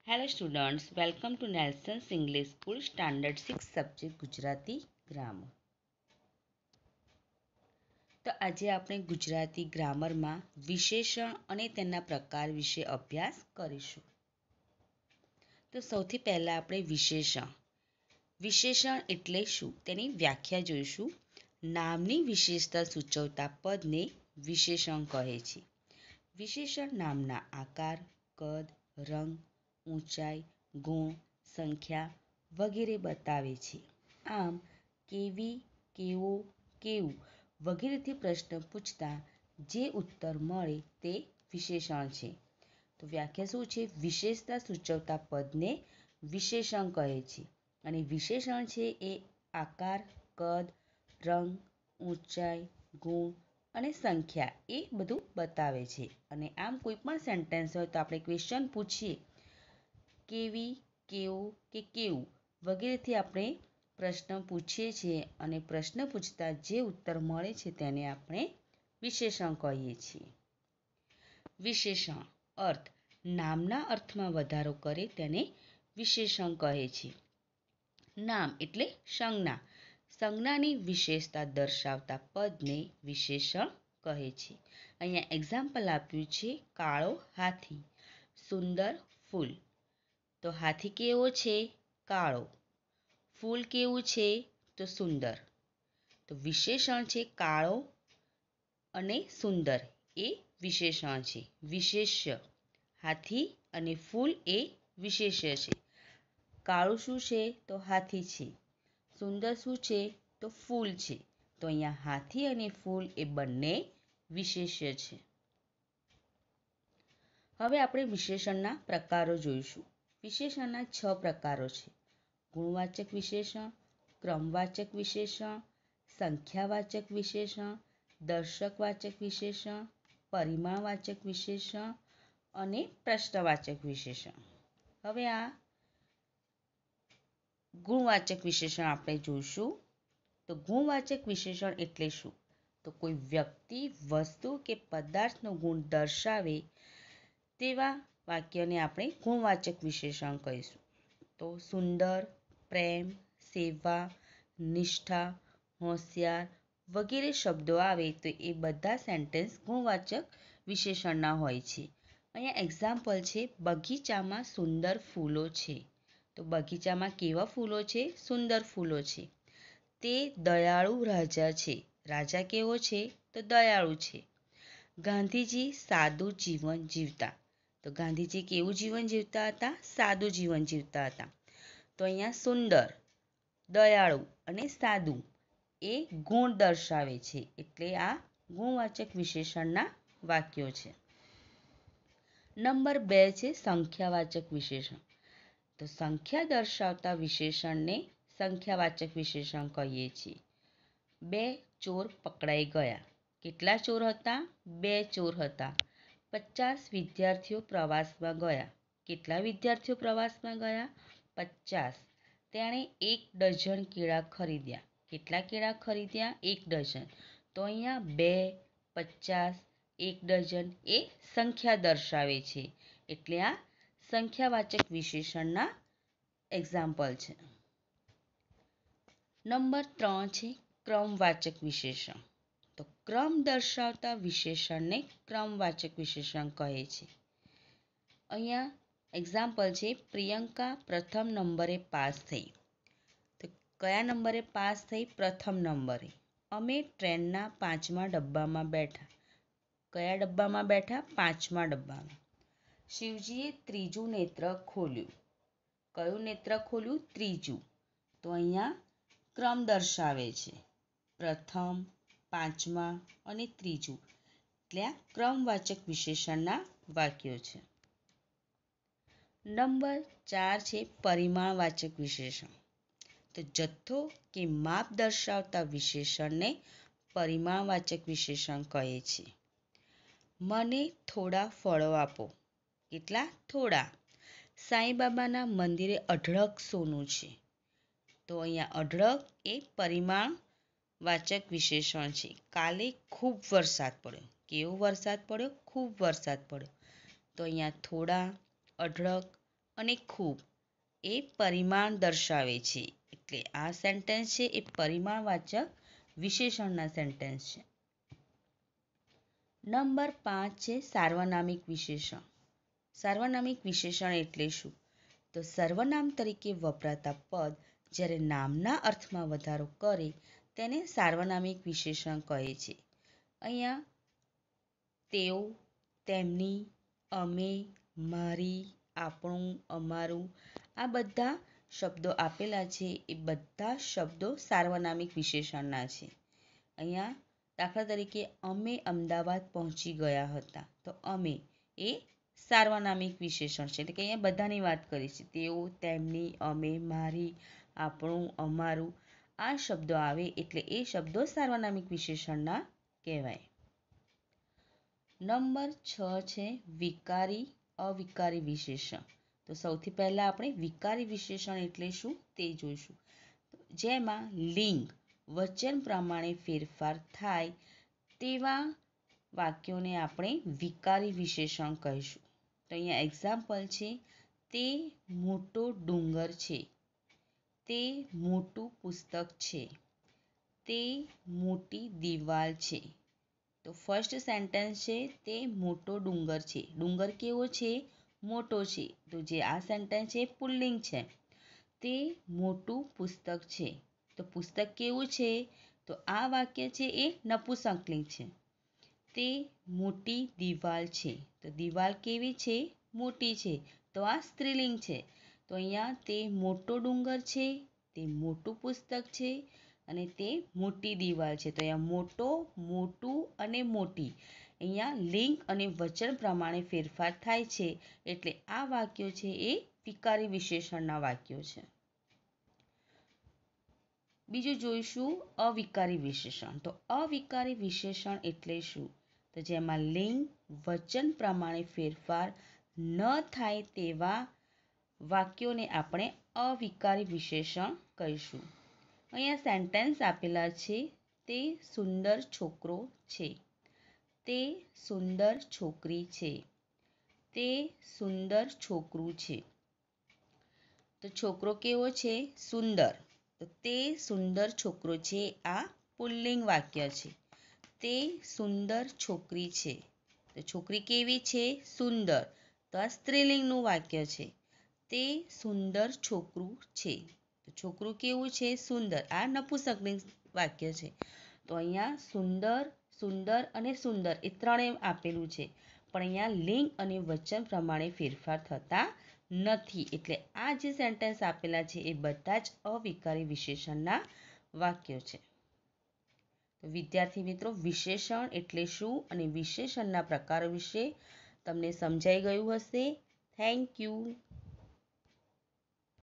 Hello students, welcome to Nelson's English School Standard 6 Subject Gujarati Grammar. તો આજે આપણે ગુજરાતી ગ્રામરમાં વિશેષણ અને તેના પ્રકાર વિશે અભ્યાસ કરીશું. તો સૌથી પહેલા આપણે વિશેષણ એટલે શું તેની વ્યાખ્યા જોઈશું. નામની વિશેષતા સૂચવતા પદને વિશેષણ કહે છે. વિશેષણ નામના આકાર, કદ, રંગ, ઊંચાઈ, ગુણ, સંખ્યા વગેરે બતાવે છે. આમ કેવી, કેવો, કેવું વગેરેથી પ્રશ્ન પૂછતા જે ઉત્તર મળે તે વિશેષણ છે. તો વ્યાખ્યા શું છે? વિશેષતા સૂચવતા પદને વિશેષણ કહે છે. અને વિશેષણ છે એ આકાર, કદ, રંગ, ઊંચાઈ, ગુણ અને સંખ્યા એ બધું બતાવે છે. અને આમ કોઈ પણ સેન્ટેન્સ હોય તો આપણે ક્વેશ્ચન પૂછીએ કેવી, કેવું કે કેવું વગેરેથી આપણે પ્રશ્ન પૂછીએ છીએ અને પ્રશ્ન પૂછતા જે ઉત્તર મળે છે તેને આપણે વિશેષણ કહીએ છીએ. વિશેષણ અર્થ નામના અર્થમાં વધારો કરે તેને વિશેષણ કહે છે. નામ એટલે સંજ્ઞા. સંજ્ઞાની વિશેષતા દર્શાવતા પદને વિશેષણ કહે છે. અહીંયા એક્ઝામ્પલ આપ્યું છે કાળો હાથી, સુંદર ફૂલ. તો હાથી કેવો છે? કાળો. ફૂલ કેવું છે? તો સુંદર. તો વિશેષણ છે કાળો અને સુંદર એ વિશેષણ છે. વિશેષ્ય હાથી અને ફૂલ એ વિશેષ્ય છે. કાળું શું છે? તો હાથી છે. સુંદર શું છે? તો ફૂલ છે. તો અહીંયા હાથી અને ફૂલ એ બંને વિશેષ્ય છે. હવે આપણે વિશેષણના પ્રકારો જોઈશું. વિશેષણના 6 પ્રકારો છે. ગુણવાચક વિશેષણ, ક્રમવાચક વિશેષણ, સંખ્યાવાચક વિશેષણ, દર્શકવાચક વિશેષણ, પરિમાણવાચક વિશેષણ અને પ્રશ્નવાચક વિશેષણ. હવે આ ગુણવાચક વિશેષણ આપણે જોઈશું. તો ગુણવાચક વિશેષણ એટલે શું? તો કોઈ વ્યક્તિ, વસ્તુ કે પદાર્થનો ગુણ દર્શાવે તેવા વાક્યને આપણે ગુણવાચક વિશેષણ કહીશું. તો સુંદર, પ્રેમ, સેવા, નિષ્ઠા, હોશિયાર વગેરે શબ્દો આવે તો એ બધા સેન્ટેન્સ ગુણવાચક વિશેષણના હોય છે. અહીંયા એક્ઝામ્પલ છે બગીચામાં સુંદર ફૂલો છે. તો બગીચામાં કેવા ફૂલો છે? સુંદર ફૂલો છે. તે દયાળુ રાજા છે. રાજા કેવો છે? તો દયાળુ છે. ગાંધીજી સાદું જીવન જીવતા. તો ગાંધીજી કેવું જીવન જીવતા હતા? સાદું જીવન જીવતા હતા. તો અહીંયા સુંદર, દયાળુ અને સાદું એ ગુણ દર્શાવે છે. એટલે આ ગુણવાચક વિશેષણના વાક્યો છે. નંબર 2 છે સંખ્યાવાચક વિશેષણ. તો સંખ્યા દર્શાવતા વિશેષણને સંખ્યાવાચક વિશેષણ કહીએ છીએ. 2 ચોર પકડાઈ ગયા. કેટલા ચોર હતા? 2 ચોર હતા. 50 વિદ્યાર્થીઓ પ્રવાસમાં ગયા. કેટલા વિદ્યાર્થીઓ પ્રવાસમાં ગયા? 50. તેણે 1 ડઝન કેળા ખરીદ્યા. કેટલા કેળા ખરીદ્યા? 1 ડઝન. તો અહીંયા 2, 50, 1 ડઝન એ સંખ્યા દર્શાવે છે. એટલે આ સંખ્યાવાચક વિશેષણના એક્ઝામ્પલ છે. નંબર 3 છે ક્રમવાચક વિશેષણ. તો ક્રમ દર્શાવતા વિશેષણને ક્રમવાચક વિશેષણ કહે છે. અહીંયા એક્ઝામ્પલ છે પ્રિયંકા પ્રથમ નંબરે પાસ થઈ. તો કયા નંબરે પાસ થઈ? પ્રથમ નંબરે. અમે ટ્રેનના 5મા ડબ્બામાં બેઠા. કયા ડબ્બામાં બેઠા? 5મા ડબ્બામાં. શિવજીએ ત્રીજું નેત્ર ખોલ્યું. કયું નેત્ર ખોલ્યું? ત્રીજું. તો અહીંયા ક્રમ દર્શાવે છે. પ્રથમ, 5મા અને ત્રીજું. એટલે આ ક્રમવાચક વિશેષણના વાક્યો છે. નંબર 4 છે પરિમાણવાચક વિશેષણ. તો જથ્થો કે માપ દર્શાવતા વિશેષણને પરિમાણવાચક વિશેષણ કહે છે. મને થોડા ફળો આપો. કેટલા? થોડા. સાંઈબાબાના મંદિરે અઢળક સોનું છે. તો અહીંયા અઢળક એ પરિમાણવાચક વિશેષણ છે. કાલે ખૂબ વરસાદ પડ્યો. કેવો વરસાદ પડ્યો? ખૂબ વરસાદ પડ્યો. તો અહીંયા થોડા, અઢળક અને ખૂબ એ પરિમાણ દર્શાવે છે. એટલે આ સેન્ટેન્સ છે એ પરિમાણવાચક વિશેષણના સેન્ટેન્સ છે. નંબર 5 છે સાર્વનામિક વિશેષણ. સાર્વનામિક વિશેષણ એટલે શું? તો સર્વનામ તરીકે વપરાતા પદ જ્યારે નામના અર્થમાં વધારો કરે તેને સાર્વનામિક વિશેષણ કહે છે. અહીંયા તેઓ, તેમની, અમે, મારી, આપણું, અમારું આ બધા શબ્દો આપેલા છે એ બધા શબ્દો સાર્વનામિક વિશેષણના છે. અહીંયા દાખલા તરીકે અમે અમદાવાદ પહોંચી ગયા હતા. તો અમે એ સાર્વનામિક વિશેષણ છે. એટલે કે અહીંયા બધાની વાત કરી છે. તેઓ, તેમની, અમે, મારી, આપણું, અમારું આ શબ્દો આવે એટલે એ શબ્દો સાર્વનામિક વિશેષણના કહેવાય. નંબર 6 છે વિકારી અવિકારી વિશેષણ. તો સૌથી પહેલા આપણે વિકારી વિશેષણ એટલે શું તે જોઈશું. જેમાં લિંગ વચન પ્રમાણે ફેરફાર થાય તેવા વાક્યોને આપણે વિકારી વિશેષણ કહીશું. તો અહીંયા એક્ઝામ્પલ છે તે મોટો ડુંગર છે, તે મોટું પુસ્તક છે, તે મોટી દિવાલ છે. તો ફર્સ્ટ સેન્ટેન્સ છે તે મોટો ડુંગર છે. ડુંગર કેવો છે? મોટો છે. તો જે આ સેન્ટેન્સ છે પુલ્લિંગ છે. તે મોટું પુસ્તક છે. તો પુસ્તક કેવું છે? તો આ વાક્ય છે એ નપુંસકલિંગ છે. તે મોટી દિવાલ છે. તો દિવાલ કેવી છે? મોટી છે. તો આ સ્ત્રીલિંગ છે. તો અહીંયા તે મોટો ડુંગર છે, તે મોટું પુસ્તક છે અને તે મોટી દિવાલ છે. તો અહીંયા મોટો, મોટું અને મોટી અહીંયા લિંગ અને વચન પ્રમાણે ફેરફાર થાય છે એટલે આ વાક્યો છે એ વિકારી વિશેષણના વાક્યો છે. બીજું જોઈશું અવિકારી વિશેષણ. તો અવિકારી વિશેષણ એટલે શું? તો જેમાં લિંગ વચન પ્રમાણે ફેરફાર ન થાય તેવા વાક્યોને આપણે અવિકારી વિશેષણ કહીશું. અહીંયા સેન્ટેન્સ આપેલા છે તે સુંદર છોકરો છે, તે સુંદર છોકરી છે, તે સુંદર છોકરું છે. તો છોકરો કેવો છે? સુંદર. તો તે સુંદર છોકરો છે આ પુલ્લિંગ વાક્ય છે. તે સુંદર છોકરી છે. તો છોકરી કેવી છે? સુંદર. તો આ સ્ત્રીલિંગનું વાક્ય છે. તે સુંદર છોકરું છે. તો છોકરું કેવું છે? સુંદર. આ નપુંસકલિંગ વાક્ય છે. તો અહીંયા સુંદર, સુંદર અને સુંદર એ ત્રણેય આપેલું છે. પણ અહીંયા લિંગ અને વચન પ્રમાણે ફેરફાર થતા નથી. એટલે આ જે સેન્ટેન્સ આપેલા છે એ બધા જ અવિકારી વિશેષણના વાક્યો છે. તો વિદ્યાર્થી મિત્રો, વિશેષણ એટલે શું અને વિશેષણના પ્રકારો વિશે તમને સમજાઈ ગયું હશે. Thank you.